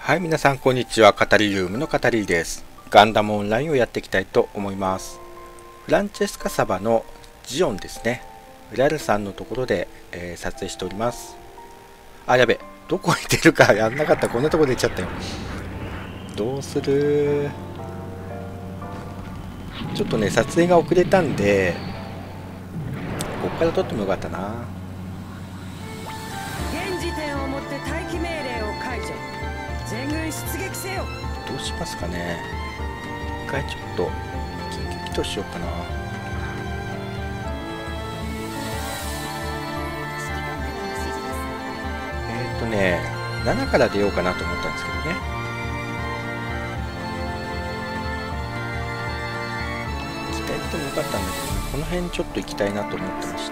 はい、皆さんこんにちは。カタリルームのカタリです。ガンダムオンラインをやっていきたいと思います。フランチェスカサバのジオンですね。ラルさんのところで、撮影しております。あ、やべ。どこに出るかやんなかった。こんなとこ出ちゃったよ。どうする？ちょっとね、撮影が遅れたんで、ここから撮ってもよかったな。 現時点をもって待機命令を解除。全軍出撃せよ。 どうしますかね。一回ちょっと緊急起動しようかな。7から出ようかなと思ったんですけどね。北行ってもよかったんだけど、ね、この辺ちょっと行きたいなと思ってまして。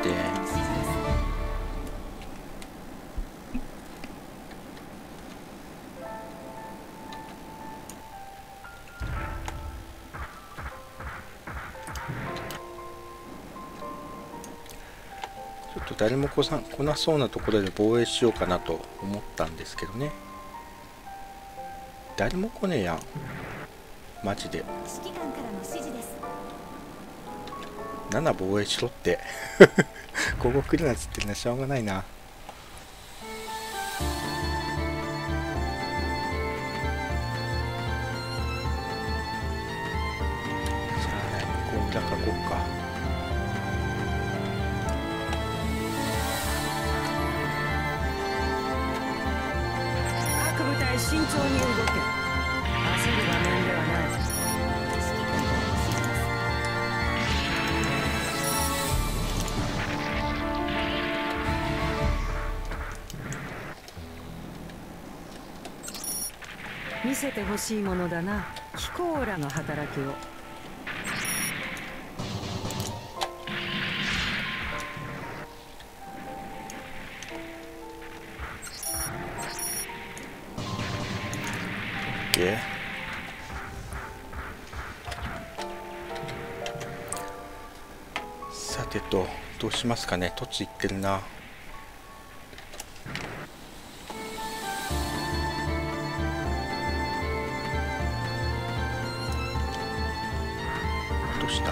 ちょっと誰も来なそうなところで防衛しようかなと思ったんですけどね。誰も来ねえやん。マジで。7防衛しろって。ここ来るなっつってるのはしょうがないな。しゃあない、こう裏かこうか。 慎重に動け。焦る場面ではない。見せてほしいものだな、キコーラの働きを。 さてと、どうしますかね。土地行ってるな。どうした？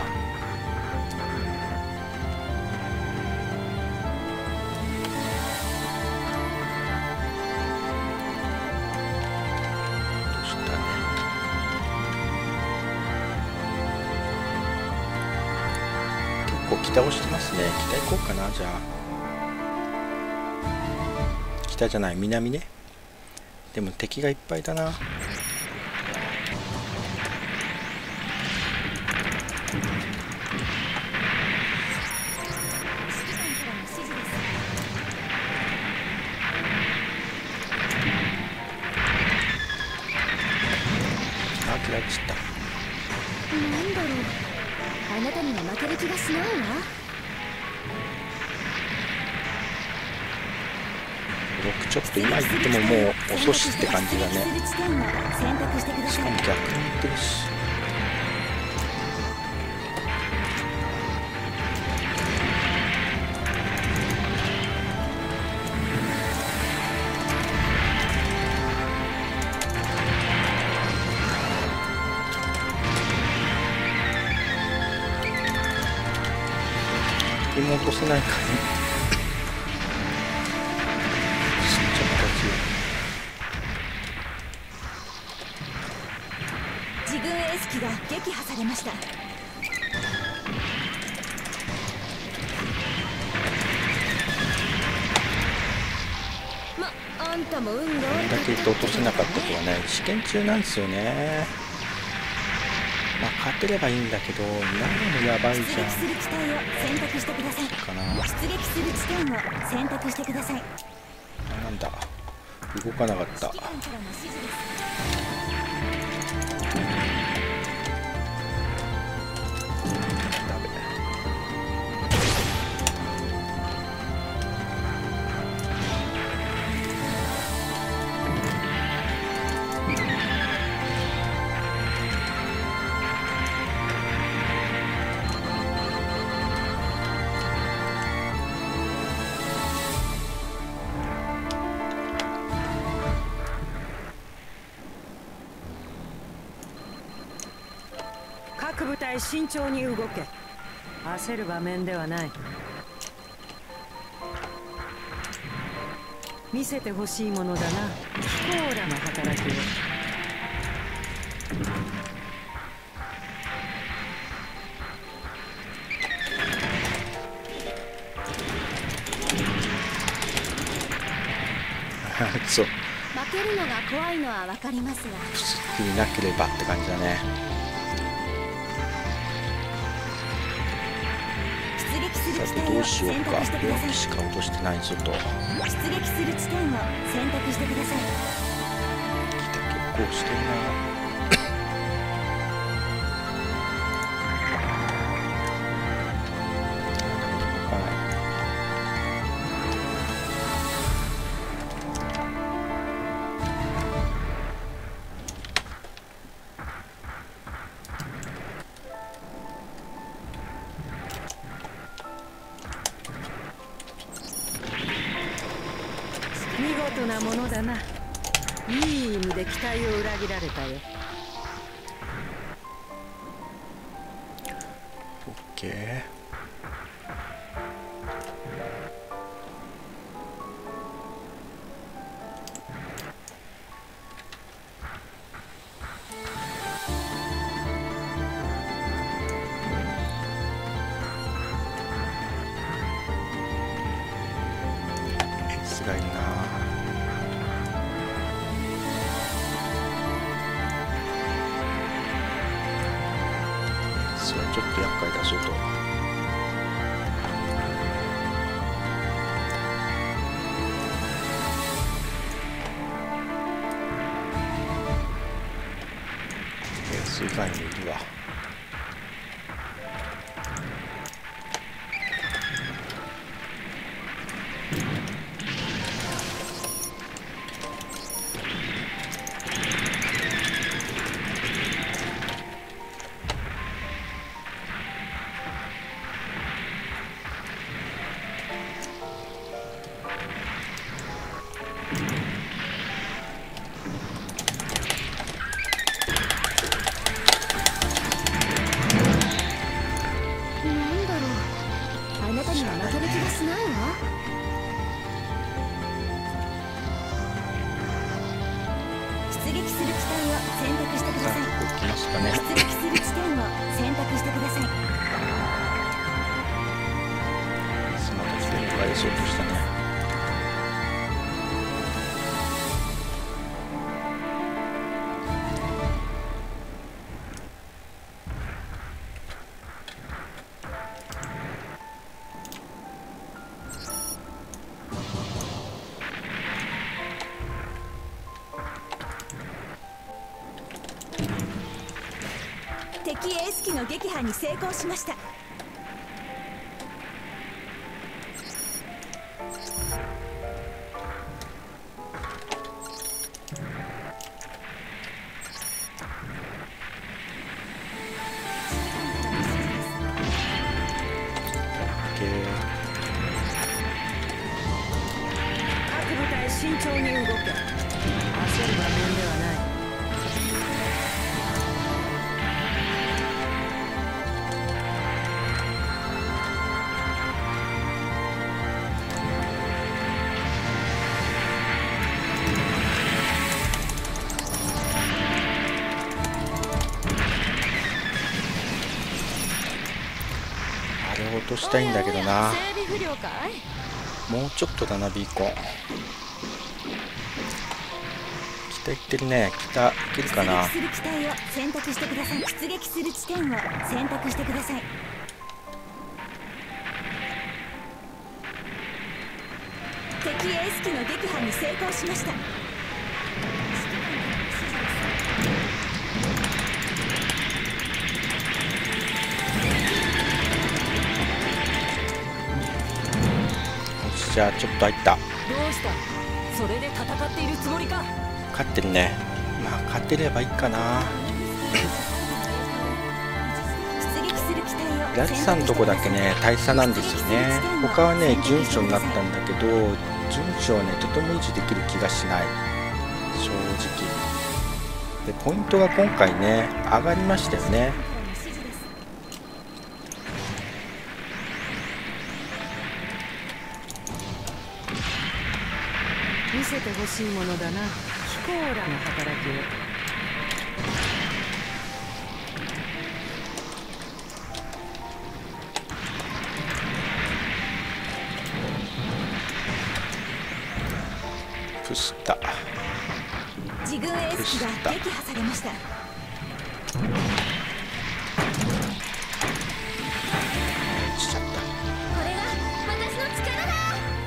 北押してますね。北行こうかな。じゃあ北じゃない、南ね。でも敵がいっぱいだな。あ、切られちゃった。 なんだろう、あなたには負ける気がしないわ。 6ちょっと今言ってももう遅しって感じだね。しかも逆に言ってるし。妹せないかね。 自軍エース機が撃破されました。あんたも運が悪い。 これだけ言って落とせなかったとはね、試験中なんですよね。まあ勝てればいいんだけど、何もやばいじゃん。 出撃する機体を選択してください。 かな。 出撃する地点を選択してください。 なんだ、動かなかった。 部隊慎重に動け。焦る場面ではない。見せてほしいものだな、コーラの働きを。 そう、 負けるのが怖いのは分かりますが、 不足になければって感じだね。 出撃するさてどう地点を選しようか。4 択してください。 機しか落としてないぞと。 出撃する地点を選択してください。 結構してるな。 見事なものだな。いい意味で期待を裏切られたよ。 オッケー。エースがいるな。それはちょっと厄介だぞと。エース以外にいるわ。 なんだろう、あなたには負ける気がしないわ。出撃する地点を選択してください。 さあ、ここ行きますかね。 出撃する地点を選択してください。 また来てる返そうとしたね。 敵エース機の撃破に成功しました。 各部隊慎重に動け。焦る場面ではない。 あれ落としたいんだけどな。 整備不良かい？ もうちょっとだな、ビーコン。北行ってるね。北行けるかな。 出撃する機体を選択してください。出撃する地点を選択してください。敵エース機の撃破に成功しました。 よし、じゃあちょっと入った。 どうした？それで戦っているつもりか？ 勝ってるね。まあ勝てればいいかな。 出撃する機体をラルさんのとこだけね大差なんですよね。他はね順調になったんだけど、順調はねとても維持できる気がしない、正直。でポイントが今回ね上がりましたよね。 見せてほしいものだな、キコーラの働きを。 プスタ自軍エース機が撃破されました。 しちゃった。 これが私の力だ。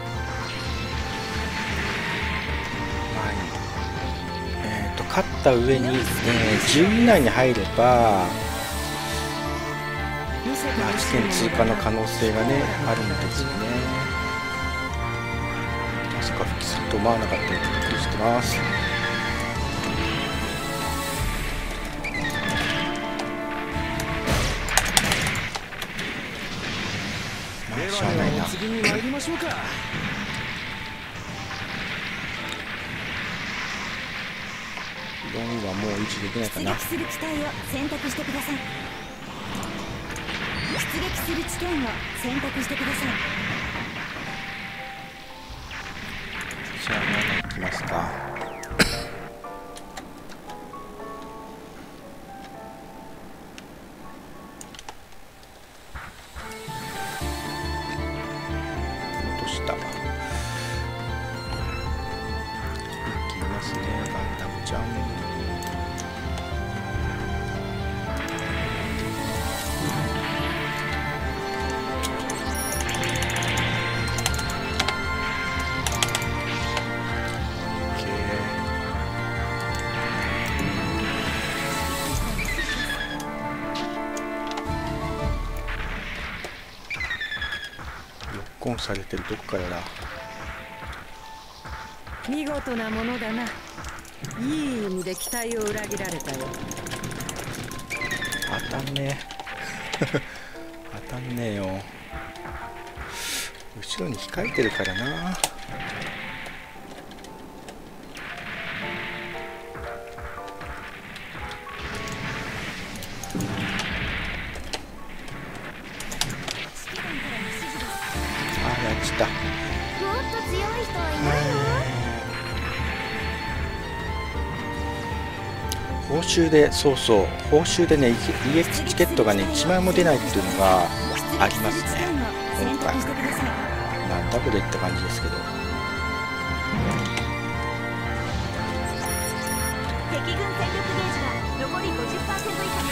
勝った上に、10位以内に入れば、8点通過の可能性がねあるんですよね。まさか復帰すると思わなかったのでびっくりしてます。まあしょうがないな。 次に参りましょうか。 4はもう維持できないかな。 出撃する機体を選択してください。出撃する地点を選択してください。 じゃあ7いきますか。戻した。いきますね、ガンダムちゃん。ロックオンされてる、どこからだ。 見事なものだな。いい意味で期待を裏切られたよ。 当たんねえ当たんねえよ。後ろに控えてるからな。やっちった。 もっと強い人はいないの？ 報酬で、そうそう、報酬でね、EX チケットがね、1枚も出ないっていうのがありますね、今回。なんだこれって感じですけど。 敵軍戦力ゲージが残り 50% 以下。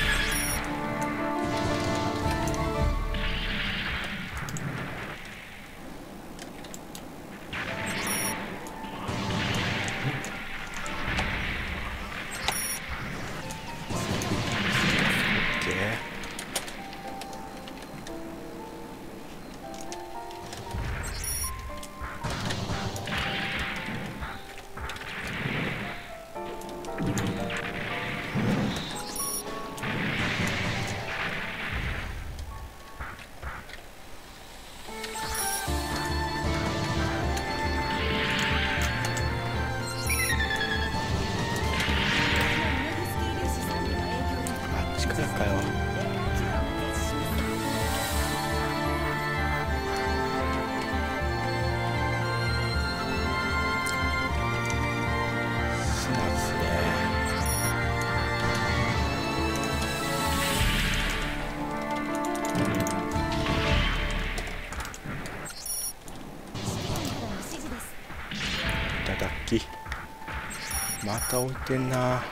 また置いてんな。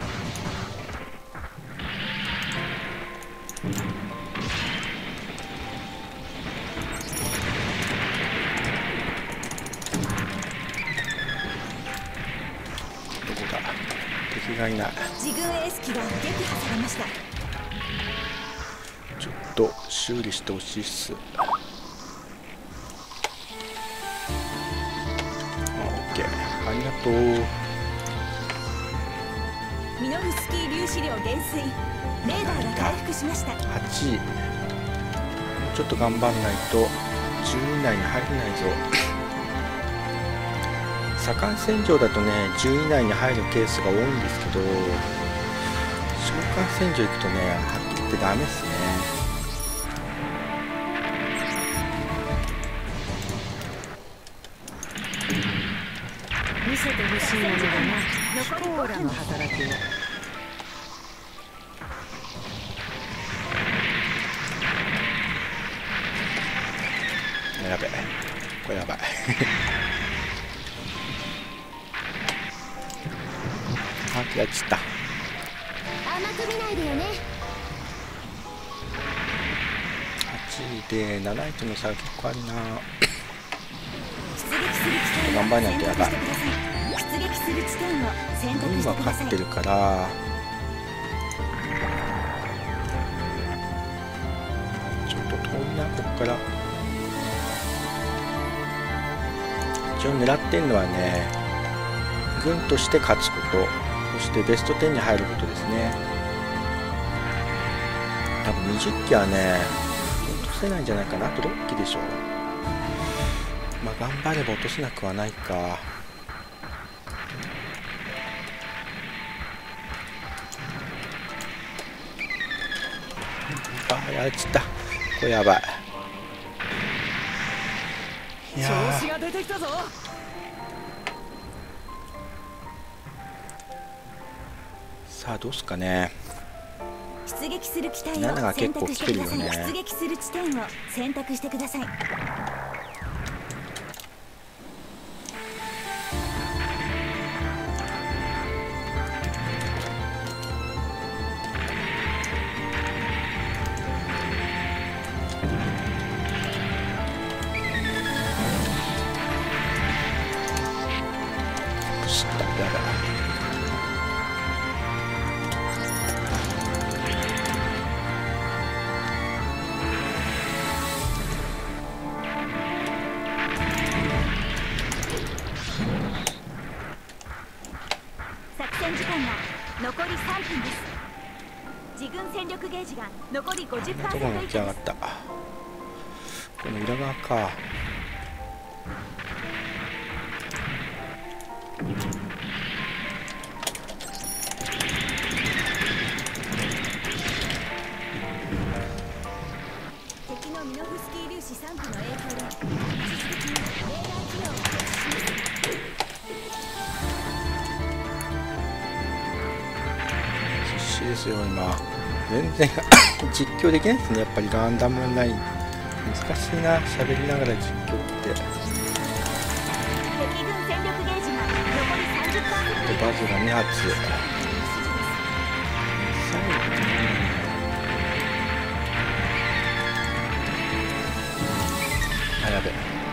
どこだ、敵がいない。 自軍エース機が撃破されました。 ちょっと修理してほしいっす。OK、ありがとう。 ミノフスキー粒子量減衰。レーダーが回復しました。 8位。もうちょっと頑張んないと10位以内に入れないぞ。左官戦場だとね10位以内に入るケースが多いんですけど、召喚戦場行くとねはっきり言ってダメですね。 欲しいものだな。コーラの働きを。 やべえ、これやばいあ、やっちゃった。 甘く見ないでよね。 8位で7位との差が結構あるな。 出撃する地点頑張らないとやばい。 出撃する地点を選択して今ください。 勝ってるからちょっと遠いな、ここから。一応狙ってるのはね、軍として勝つこと、そしてベスト10に入ることですね。多分20機はね落とせないんじゃないかな。あと6機でしょ。まあ頑張れば落とせなくはないか。あ、やっちゃった。これやばい。いやー、 調子が出てきたぞ。 さあどうすかね。 出撃する機体を 7が結構選択してください。 来てるよね。 出撃する地点を選択してください。 プシッとやばい。 作戦時間が残り3分です。自軍戦力ゲージが残り 50% どこが起き上がった。この裏側か。 敵のミノフスキー粒子散布の影響で一時的にレーダー機能を停止します。 必死ですよ今。全然実況できないですね。やっぱりガンダムオンライン難しいな、喋りながら実況って。 敵軍戦力ゲージが残り 30% バズが2発。最後にあ、やべ。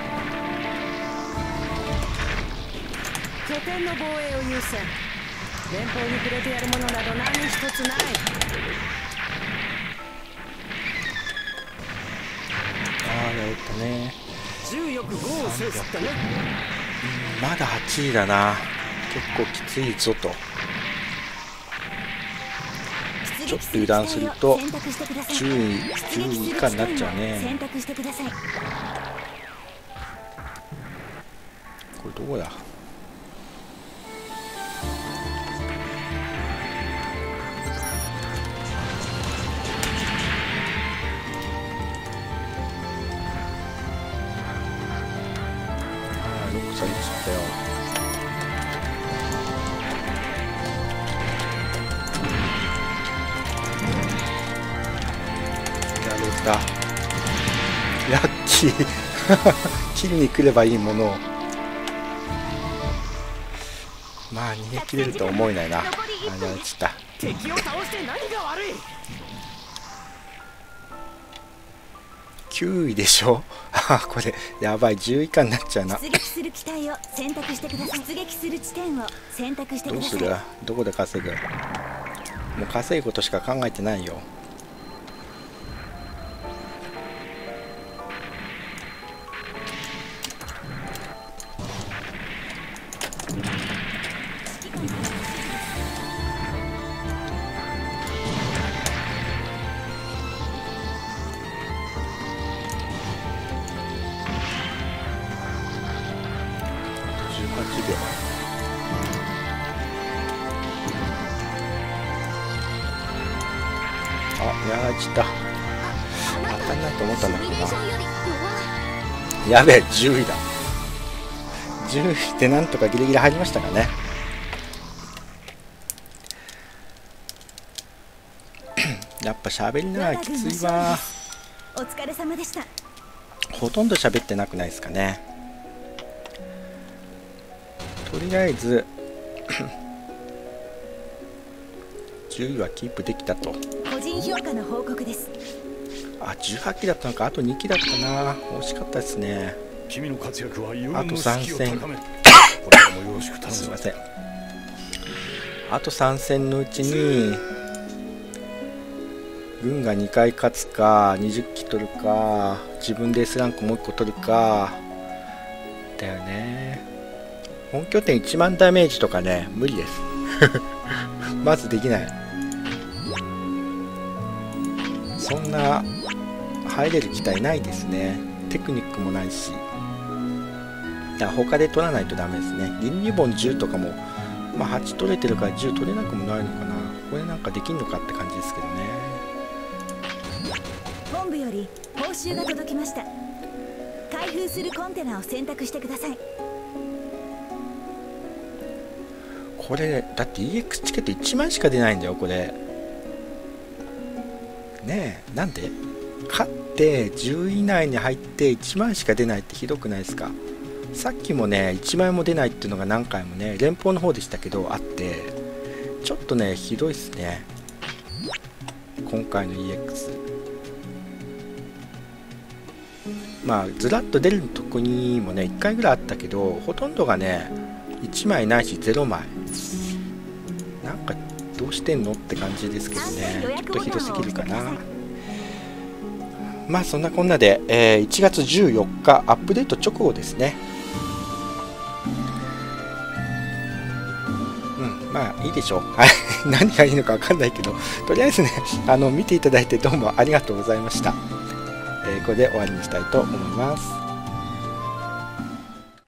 拠点の防衛を優先。連邦に触れてやるものなど何一つない。 ああ、やったね。 重力5を制すったね。 まだ8位だな。結構きついぞと。ちょっと油断すると10位以下になっちゃうね。 選択してください。 これどこだ。6歳にしたよ。やれた。ラッキー切りに来ればいいものを。まあ逃げ切れるとは思えないな。あ、やられちゃった。 敵を倒して何が悪い。 9位でしょあ、これやばい。10位以下になっちゃうな。 出撃する機体を選択してください。出撃する地点を選択してください。 どうする。どこで稼ぐ。もう稼ぐことしか考えてないよ。18秒。あ、やられちゃった。当たんないと思ったんだけどな。やべえ、10位だ。 10でなんとかギリギリ入りましたかね。やっぱ喋りながらきついわ。 お疲れ様でした。 ほとんど喋ってなくないですかね。とりあえず10位はキープできたと。 個人評価の報告です。 あ、18期だったのか。あと2期だったな。惜しかったですね。 君の活躍はあと3戦これからもよろしく頼む。 すいません。あと3戦のうちに軍が2回勝つか、20期取るか、自分で S ランクもう1個取るかだよね。本拠点1万ダメージとかね、無理ですまずできない。そんな入れる機体ないですね。テクニックもないし、だから他で取らないとダメですね。銀リボン10とかも、まあ、8取れてるから10取れなくもないのかな。これなんかできんのかって感じですけどね。 本部より報酬が届きました。開封するコンテナを選択してください。 これだって EX チケット1万しか出ないんだよこれね。え、なんで勝って10位以内に入って1万しか出ないってひどくないですか。さっきもね1万円も出ないっていうのが何回もね、連邦の方でしたけどあって、ちょっとねひどいっすね今回の EX。まあずらっと出るとこにもね1回ぐらいあったけど、ほとんどがね1枚ないし0枚。なんかどうしてんのって感じですけどね。ちょっとひどすぎるかな。まあそんなこんなで、1月14日アップデート直後ですね。まあいいでしょう。はい何がいいのか分かんないけど、とりあえずね見ていただいてどうもありがとうございました。これで終わりにしたいと思います。